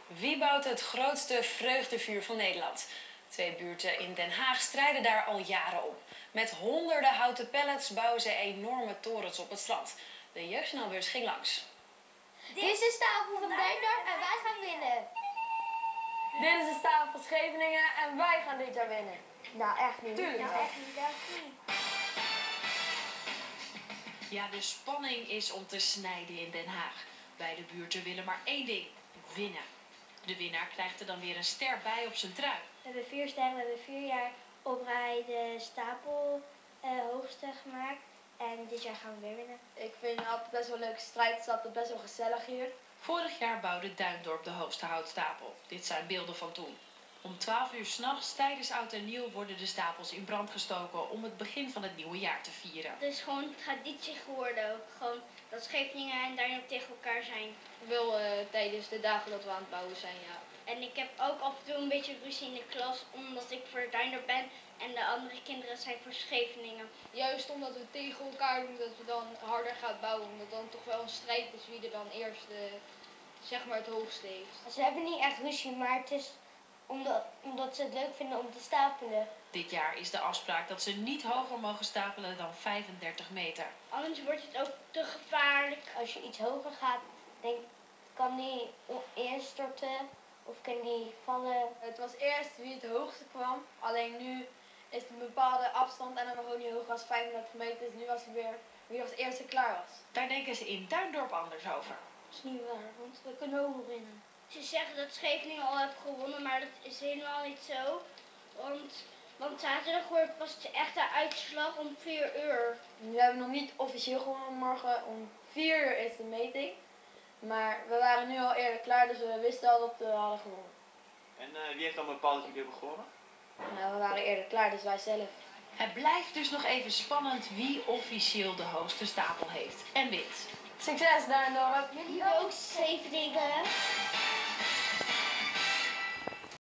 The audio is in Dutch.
Wie bouwt het grootste vreugdevuur van Nederland? 2 buurten in Den Haag strijden daar al jaren om. Met honderden houten pallets bouwen ze enorme torens op het strand. De jeugdsnelbus ging langs. Dit is de stapel van Duindorp en wij gaan winnen. Dit is de stapel van Scheveningen en wij gaan dit jaar winnen. Nou, echt niet. Tuurlijk. Nou, echt niet. Ja, de spanning is om te snijden in Den Haag. Beide buurten willen maar één ding: winnen. De winnaar krijgt er dan weer een ster bij op zijn trui. We hebben 4 sterren, we hebben 4 jaar op rij de stapel hoogste gemaakt. En dit jaar gaan we weer winnen. Ik vind het altijd best wel een leuke strijd. Het is altijd best wel gezellig hier. Vorig jaar bouwde Duindorp de hoogste houtstapel. Dit zijn beelden van toen. Om 12 uur 's nachts tijdens Oud en Nieuw worden de stapels in brand gestoken om het begin van het nieuwe jaar te vieren. Het is gewoon traditie geworden ook. Gewoon dat Scheveningen en Duindorp tegen elkaar zijn. Wel tijdens de dagen dat we aan het bouwen zijn, ja. En ik heb ook af en toe een beetje ruzie in de klas, omdat ik voor Duindorp ben en de andere kinderen zijn voor Scheveningen. Juist omdat we tegen elkaar doen, dat we dan harder gaan bouwen. Omdat dan toch wel een strijd is wie er dan eerst zeg maar het hoogste heeft. Ze hebben niet echt ruzie, maar het is omdat ze het leuk vinden om te stapelen. Dit jaar is de afspraak dat ze niet hoger mogen stapelen dan 35 meter. Anders wordt het ook te gevaarlijk. Als je iets hoger gaat, kan die instorten of kan die vallen. Het was eerst wie het hoogste kwam, alleen nu is het een bepaalde afstand en dan gewoon niet hoger als 35 meter. Dus nu was het weer wie als eerste klaar was. Daar denken ze in Duindorp anders over. Dat is niet waar, want we kunnen ook winnen. Ze zeggen dat Scheveningen al heeft gewonnen, maar dat is helemaal niet zo. Want zaterdag wordt pas de echte uitslag om 4 uur. We hebben nog niet officieel gewonnen. Morgen om 4 uur is de meting. Maar we waren nu al eerder klaar, dus we wisten al dat we hadden gewonnen. En wie heeft dan bepaald dat jullie hebben gewonnen? Nou, we waren eerder klaar, dus wij zelf. Het blijft dus nog even spannend wie officieel de hoogste stapel heeft en wint. Succes, Duindorp! Jullie ook 7 dingen.